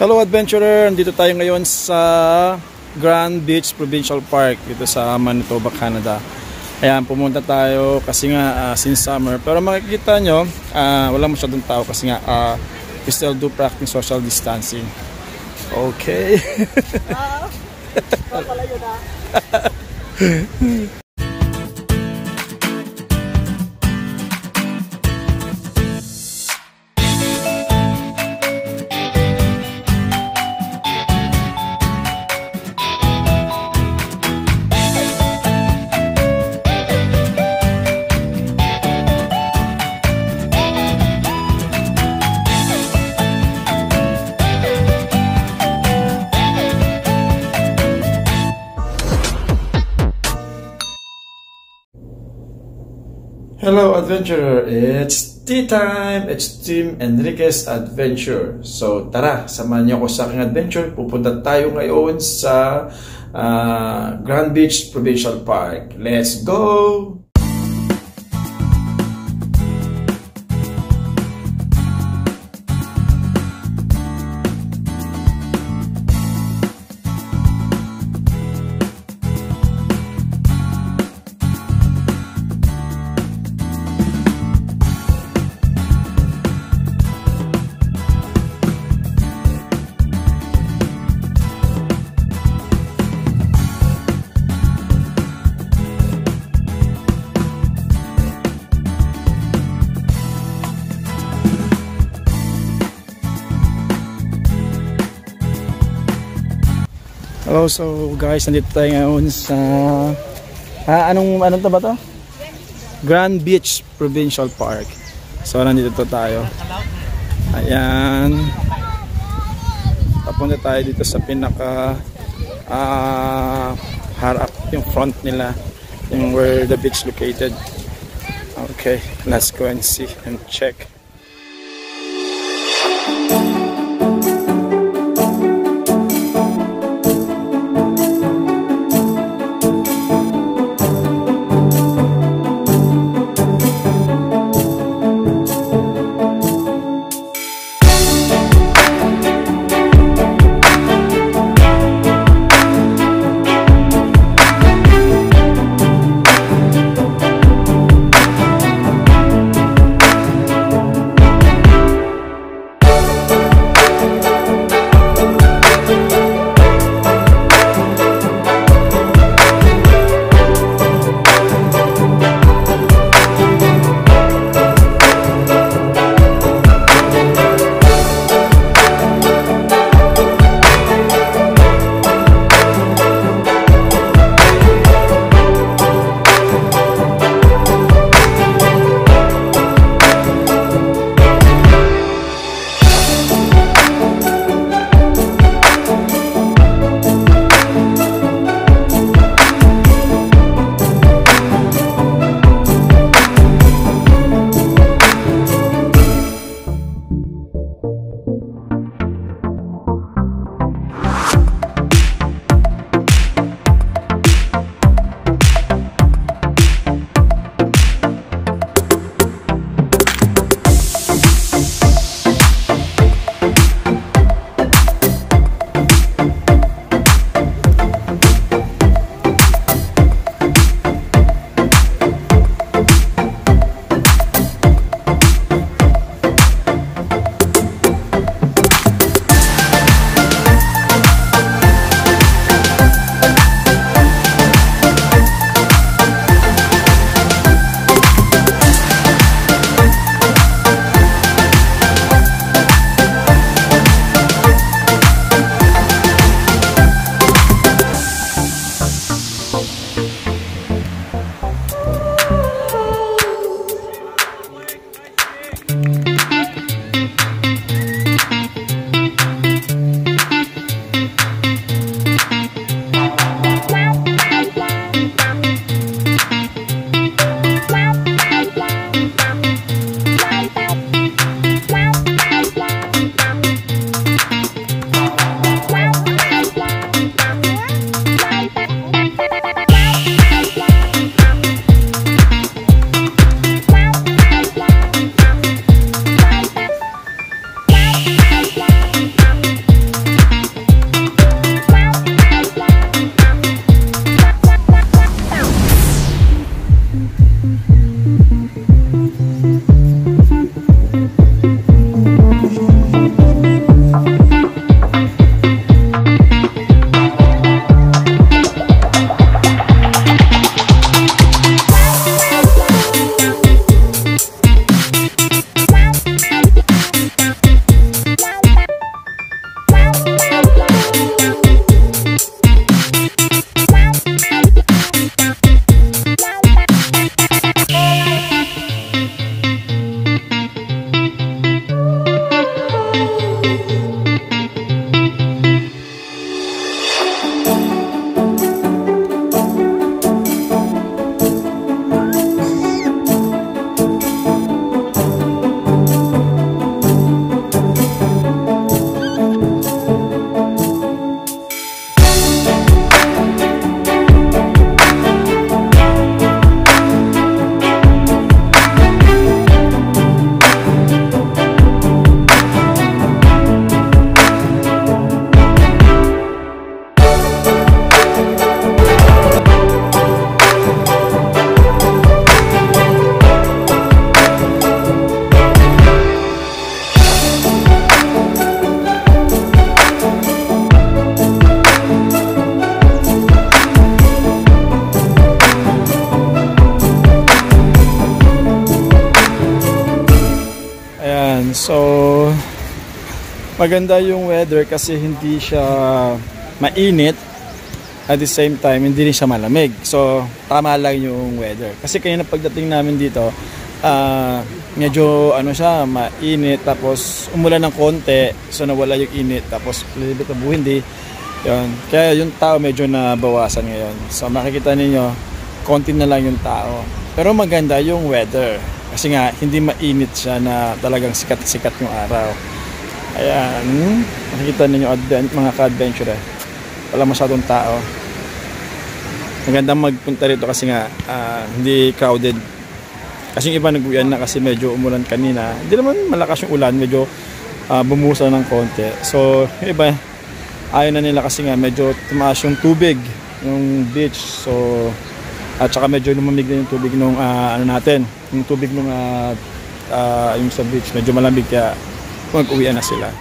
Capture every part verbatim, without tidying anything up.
Hello adventurer! Dito tayo ngayon sa Grand Beach Provincial Park dito sa Manitoba, Canada. Ayan, pumunta tayo kasi nga uh, since summer. Pero makikita nyo, uh, wala masyadong tao kasi nga uh, we still do practice social distancing. Okay. Ah, pala yun ah. Hello adventurer, it's tea time! It's Team Enriquez Adventure. So tara, samahan niyo ako sa aking adventure. Pupunta tayo ngayon sa uh, Grand Beach Provincial Park. Let's go! Hello, so guys, nandito tayo ngayon sa ah, anong anong to ba to? Grand Beach Provincial Park. So nandito to tayo. Ayan. Papunta tayo dito sa pinaka ah, harap, yung front nila, yung where the beach located. Okay, let's go and see and check. maganda yung weather kasi hindi siya mainit. At the same time, hindi rin siya malamig. So, tama lang yung weather. Kasi kanina pagdating namin dito, uh, medyo ano siya, mainit. Tapos, umulan ng konti. So, nawala yung init. Tapos, little bit of windy. Yun. Kaya yung tao medyo nabawasan ngayon. So, makikita ninyo, konti na lang yung tao. Pero maganda yung weather. Kasi nga, hindi mainit siya na talagang sikat-sikat yung araw. Ayan. Makikita ninyo advent, mga ka-adventure. Wala masyadong tao. Magandang magpunta rito kasi nga uh, hindi crowded. Kasi yung iba nag-uwian na kasi medyo umulan kanina. Hindi naman malakas yung ulan, medyo uh, bumusa ng konti. So yung iba ayaw na nila kasi nga medyo tumaas yung tubig, yung beach. So at saka medyo lumamig na yung tubig nung uh, ano natin, yung tubig nung uh, uh, yung sa beach medyo malamig kaya mag-uwian na sila.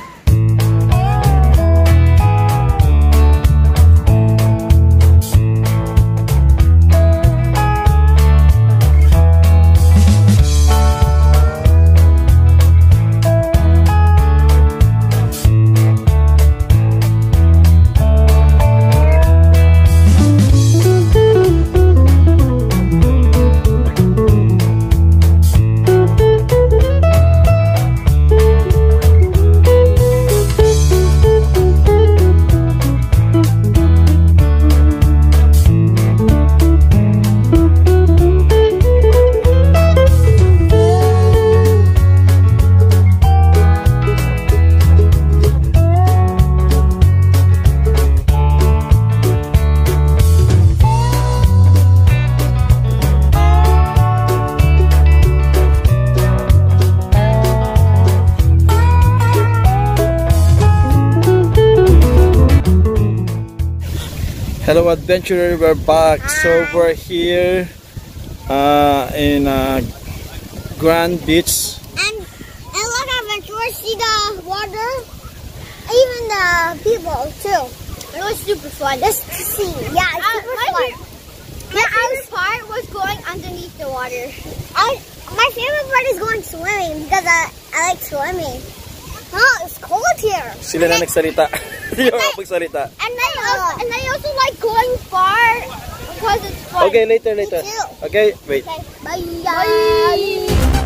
Hello adventurer, we're back. So we're here uh, in uh, Grand Beach. And, and look adventurers, see the water, even the people too. It was super fun. Just to see, yeah, it's uh, super my fun. My yeah, favorite was, part was going underneath the water. I, my favorite part is going swimming because I, I like swimming. Oh, it's cold here. Sila na nagsalita. Hindi ako magsalita. And I also, and I also like going far because it's fun. Okay, later, later. Me too. Okay, wait. Okay, bye. Bye.